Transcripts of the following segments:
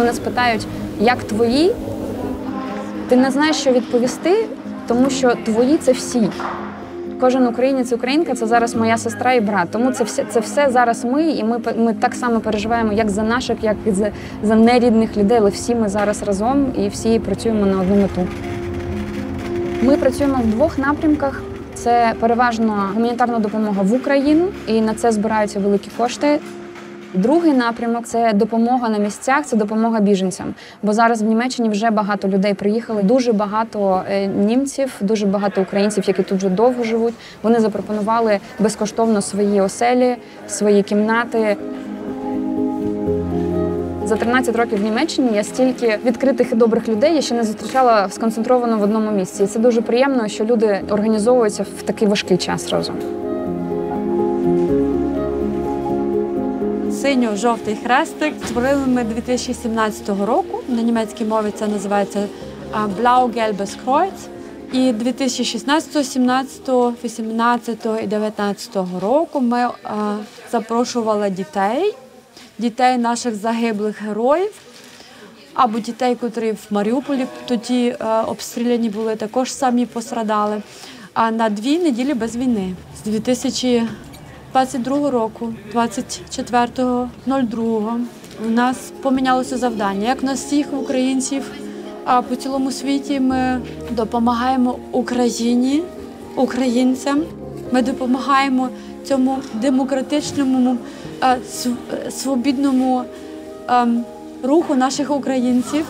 мене спитають, як твої, ти не знаєш, що відповісти, тому що твої – це всі. Кожен українець і українка – це зараз моя сестра і брат. Тому це все зараз ми, і ми так само переживаємо як за наших, як і за нерідних людей, але всі ми зараз разом і всі працюємо на одну мету. Ми працюємо в двох напрямках. Це переважно гуманітарна допомога в Україну, і на це збираються великі кошти. Другий напрямок – це допомога на місцях, це допомога біженцям. Бо зараз в Німеччині вже багато людей приїхали, дуже багато німців, дуже багато українців, які тут вже довго живуть. Вони запропонували безкоштовно свої оселі, свої кімнати. За 13 років в Німеччині я стільки відкритих і добрих людей я ще не зустрічала сконцентровано в одному місці. І це дуже приємно, що люди організовуються в такий важкий час разом. Синьо-жовтий хрестик створили ми 2017 року. На німецькій мові це називається Blau-Gelbes Kreuz. І 2016, 17, 18 і 19 року ми запрошували дітей наших загиблих героїв, або дітей, котрі в Маріуполі тоді обстріляні були, також самі пострадали. А на 2 неділі без війни з 2022 року, 24.02, у нас помінялося завдання. Як на всіх українців по цілому світі ми допомагаємо Україні, українцям, ми допомагаємо цьому демократичному, свобідному руху наших українців.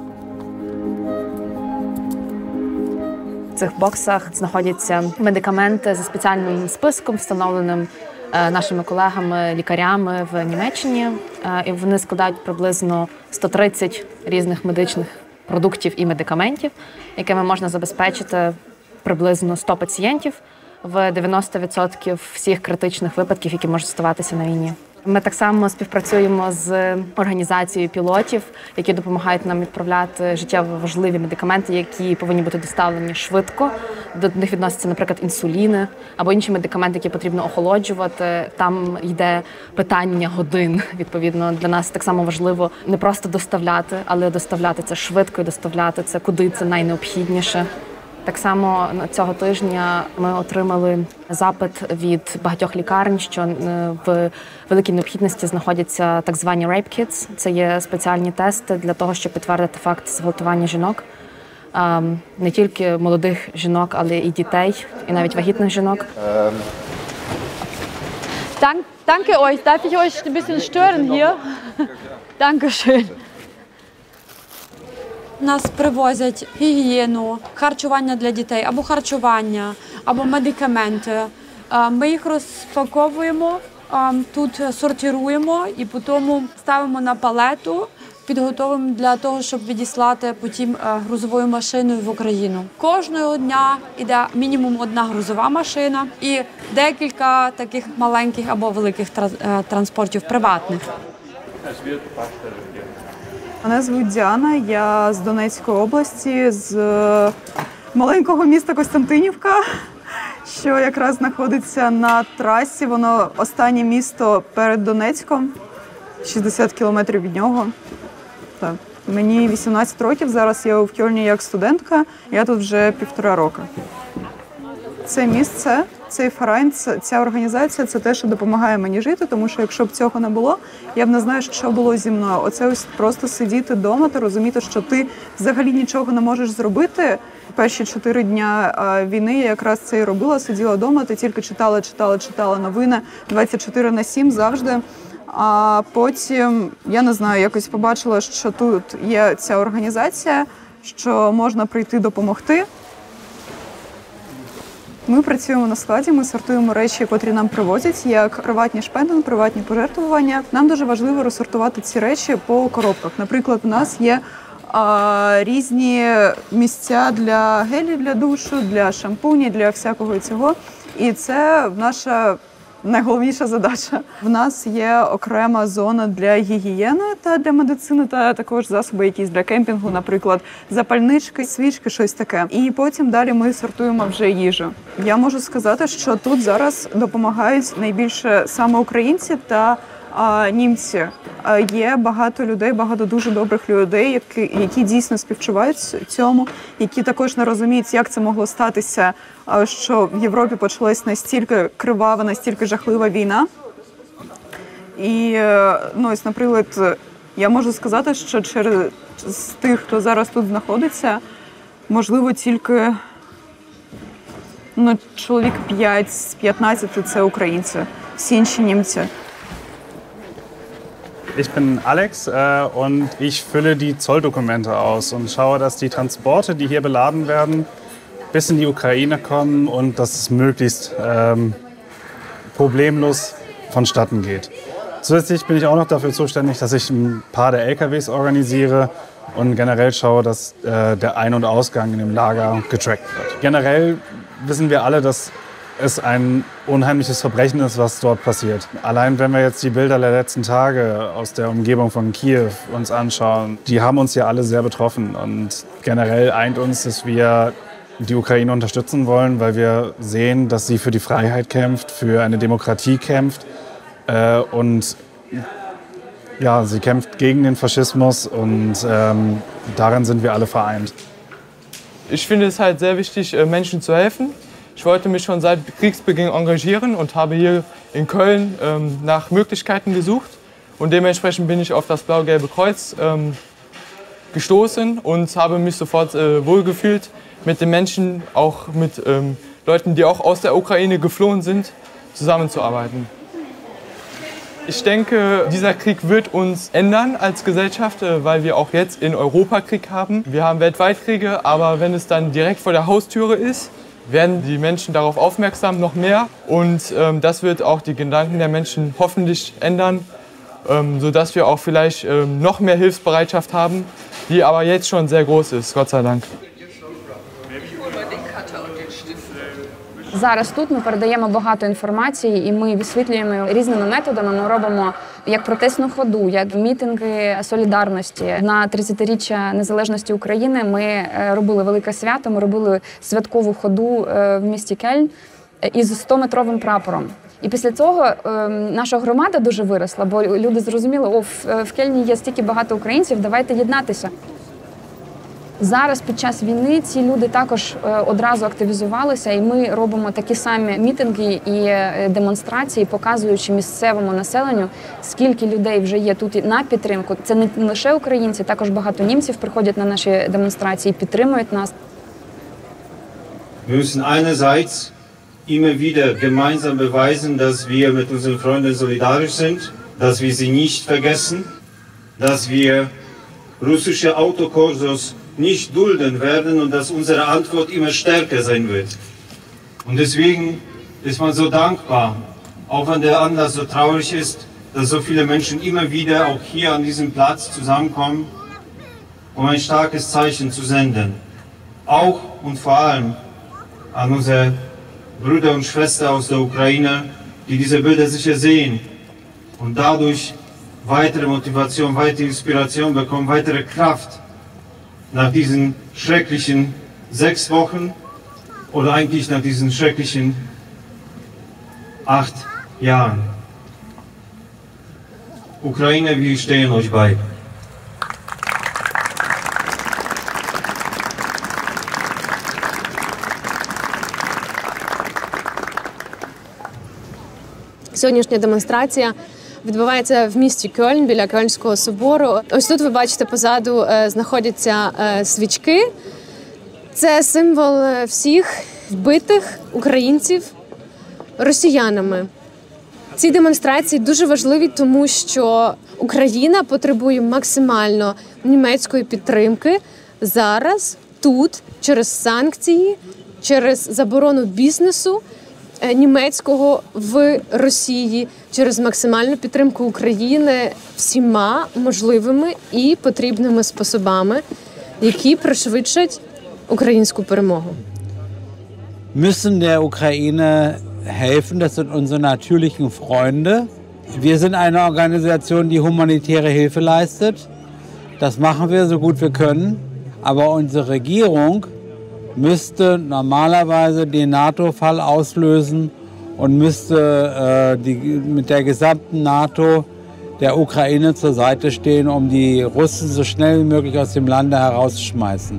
В цих боксах знаходяться медикаменти за спеціальним списком, встановленим нашими колегами-лікарями в Німеччині. І вони складають приблизно 130 різних медичних продуктів і медикаментів, якими можна забезпечити приблизно 100 пацієнтів в 90% всіх критичних випадків, які можуть ставатися на війні. Ми так само співпрацюємо з організацією пілотів, які допомагають нам відправляти життєво важливі медикаменти, які повинні бути доставлені швидко. До них відносяться, наприклад, інсуліни або інші медикаменти, які потрібно охолоджувати. Там йде питання годин. Відповідно, для нас так само важливо не просто доставляти, але доставляти це швидко і доставляти це куди це найнеобхідніше. Так само цього тижня ми отримали запит від багатьох лікарень, що в великій необхідності знаходяться так звані rape kits. Це є спеціальні тести для того, щоб підтвердити факт зґвалтування жінок. Не тільки молодих жінок, але і дітей, і навіть вагітних жінок. Danke euch. Darf ich euch ein bisschen stören hier? Dankeschön. Нас привозять гігієну, харчування для дітей, або харчування, або медикаменти. Ми їх розпаковуємо, тут сортуємо і потім ставимо на палету, підготовимо для того, щоб відіслати потім грузовою машиною в Україну. Кожного дня йде мінімум 1 грузова машина і декілька таких маленьких або великих транспортів приватних. Мене звуть Діана, я з Донецької області, з маленького міста Костянтинівка, що якраз знаходиться на трасі. Воно останнє місто перед Донецьком, 60 кілометрів від нього. Так. Мені 18 років, зараз я у Кьольні як студентка, я тут вже 1,5 року. Це місце, цей фарайн, ця організація – це те, що допомагає мені жити, тому що якщо б цього не було, я б не знаю, що було зі мною. Оце ось просто сидіти вдома та розуміти, що ти взагалі нічого не можеш зробити. Перші 4 дня війни я якраз це і робила, сиділа вдома, ти тільки читала новини 24/7 завжди. А потім, я не знаю, якось побачила, що тут є ця організація, що можна прийти допомогти. Ми працюємо на складі, ми сортуємо речі, котрі нам привозять, як приватні шпендинг, приватні пожертвування. Нам дуже важливо розсортувати ці речі по коробках. Наприклад, у нас є різні місця для гелів для душу, для шампунів, для всякого цього. І це наша найголовніша задача. В нас є окрема зона для гігієни та для медицини, та також засоби якісь для кемпінгу, наприклад, запальнички, свічки, щось таке. І потім далі ми сортуємо вже їжу. Я можу сказати, що тут зараз допомагають найбільше саме українці та німці. Є багато людей, багато дуже добрих людей, які дійсно співчувають цьому, які також не розуміють, як це могло статися, що в Європі почалась настільки кривава, настільки жахлива війна. І, ось, наприклад, я можу сказати, що через тих, хто зараз тут знаходиться, можливо, тільки чоловік 5 з 15 – це українці, всі інші німці. Ich bin Alex und ich fülle die Zolldokumente aus und schaue, dass die Transporte, die hier beladen werden, bis in die Ukraine kommen und dass es möglichst problemlos vonstatten geht. Zusätzlich bin ich auch noch dafür zuständig, dass ich ein paar der LKWs organisiere und generell schaue, dass der Ein- und Ausgang in dem Lager getrackt wird. Generell wissen wir alle, dass es ein unheimliches Verbrechen ist, was dort passiert. Allein wenn wir jetzt die Bilder der letzten Tage aus der Umgebung von Kiew uns anschauen, die haben uns ja alle sehr betroffen. Und generell eint uns, dass wir die Ukraine unterstützen wollen, weil wir sehen, dass sie für die Freiheit kämpft, für eine Demokratie kämpft. Und ja, sie kämpft gegen den Faschismus und darin sind wir alle vereint. Ich finde es halt sehr wichtig, Menschen zu helfen. Ich wollte mich schon seit Kriegsbeginn engagieren und habe hier in Köln nach Möglichkeiten gesucht. Und dementsprechend bin ich auf das Blau-Gelbe Kreuz gestoßen und habe mich sofort wohlgefühlt, mit den Menschen, auch mit Leuten, die auch aus der Ukraine geflohen sind, zusammenzuarbeiten. Ich denke, dieser Krieg wird uns ändern als Gesellschaft, weil wir auch jetzt in Europa Krieg haben. Wir haben weltweit Kriege, aber wenn es dann direkt vor der Haustüre ist, werden die Menschen darauf aufmerksam, noch mehr. Und das wird auch die Gedanken der Menschen hoffentlich ändern, sodass wir auch vielleicht noch mehr Hilfsbereitschaft haben, die aber jetzt schon sehr groß ist, Gott sei Dank. Зараз тут ми передаємо багато інформації і ми висвітлюємо різними методами. Ми робимо як протестну ходу, як мітинги солідарності. На 30-річчя незалежності України ми робили велике свято, ми робили святкову ходу в місті Кельн із 100-метровим прапором. І після цього наша громада дуже виросла, бо люди зрозуміли, в Кельні є стільки багато українців, давайте єднатися. Зараз під час війни ці люди також одразу активізувалися, і ми робимо такі самі мітинги і демонстрації, показуючи місцевому населенню, скільки людей вже є тут на підтримку. Це не лише українці, також багато німців приходять на наші демонстрації, підтримують нас. Wir müssen einerseits immer wieder gemeinsam beweisen, dass wir mit unseren Freunden solidarisch sind, dass wir sie nicht vergessen, dass wir russische Autokorsos nicht dulden werden und dass unsere Antwort immer stärker sein wird. Und deswegen ist man so dankbar, auch wenn der Anlass so traurig ist, dass so viele Menschen immer wieder auch hier an diesem Platz zusammenkommen, um ein starkes Zeichen zu senden. Auch und vor allem an unsere Brüder und Schwestern aus der Ukraine, die diese Bilder sicher sehen und dadurch weitere Motivation, weitere Inspiration bekommen, weitere Kraft nach diesen schrecklichen 6 Wochen oder eigentlich nach diesen schrecklichen 8 Jahren. Ukraine, wir stehen euch bei. Сьогоднішня демонстрація відбувається в місті Кельн біля Кельнського собору. Ось тут ви бачите, позаду знаходяться свічки. Це символ всіх вбитих українців росіянами. Ці демонстрації дуже важливі, тому що Україна потребує максимально німецької підтримки зараз, тут, через санкції, через заборону бізнесу німецького в Росії, через максимальну підтримку України всіма можливими і потрібними способами, які пришвидшать українську перемогу. Müssen der Ukraine helfen, das sind unsere natürlichen Freunde. Wir sind eine Organisation, die humanitäre Hilfe leistet. Das machen wir so gut wir können. Aber unsere Regierung müsste normalerweise den NATO-Fall auslösen und müsste mit der gesamten NATO der Ukraine zur Seite stehen, um die Russen so schnell wie möglich aus dem Lande herauszuschmeißen.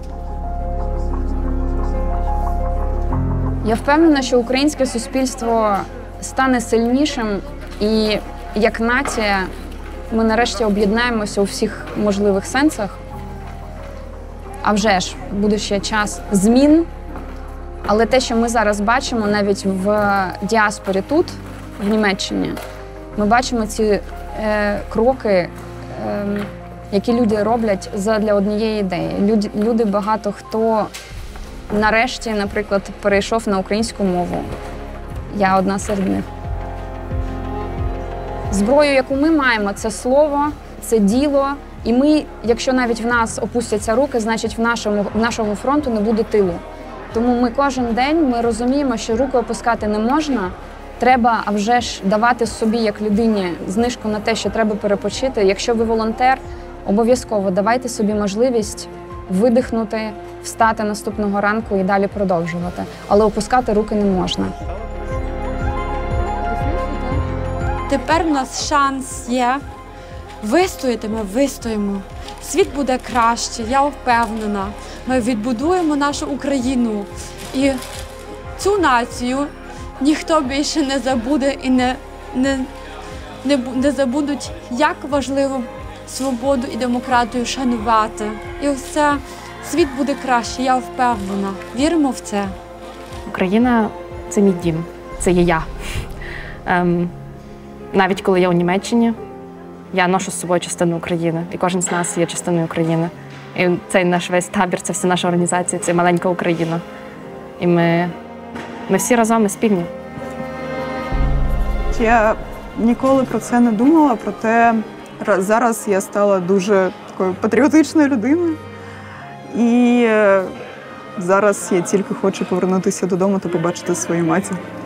Я впевнена, що українське суспільство стане сильнішим, і як нація ми нарешті об'єднаємося у всіх можливих сенсах. А вже ж, буде ще час змін, але те, що ми зараз бачимо навіть в діаспорі тут, в Німеччині, ми бачимо ці кроки, які люди роблять задля однієї ідеї. Люди багато хто нарешті, наприклад, перейшов на українську мову. Я одна серед них. Зброю, яку ми маємо, це слово, це діло. І ми, якщо навіть в нас опустяться руки, значить в нашого фронту не буде тилу. Тому ми кожен день ми розуміємо, що руки опускати не можна. Треба, а вже ж, давати собі, як людині, знижку на те, що треба перепочити. Якщо ви волонтер, обов'язково давайте собі можливість видихнути, встати наступного ранку і далі продовжувати. Але опускати руки не можна. Тепер у нас шанс є. Вистояти ми вистоїмо. Світ буде краще, я впевнена. Ми відбудуємо нашу Україну. І цю націю ніхто більше не забуде і не забудуть, як важливо свободу і демократію шанувати. І ось це, світ буде краще, я впевнена. Віримо в це. Україна – це мій дім, це є я. Навіть коли я у Німеччині, я ношу з собою частину України, і кожен з нас є частиною України. І цей наш весь табір, це вся наша організація, це маленька Україна. І ми всі разом, ми спільні. Я ніколи про це не думала, проте зараз я стала дуже такою патріотичною людиною. І зараз я тільки хочу повернутися додому та побачити свою матір.